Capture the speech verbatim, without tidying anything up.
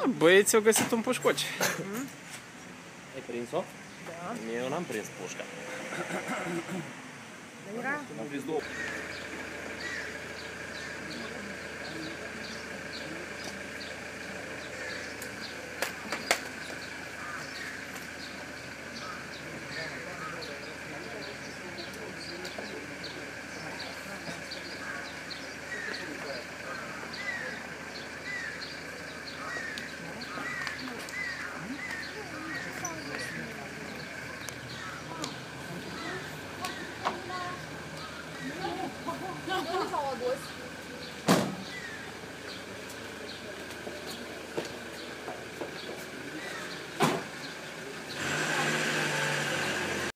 Băieții au găsit un pușcoci. Mm? Ai prins-o? Da. Eu n-am prins pușca. Era? Am prins două.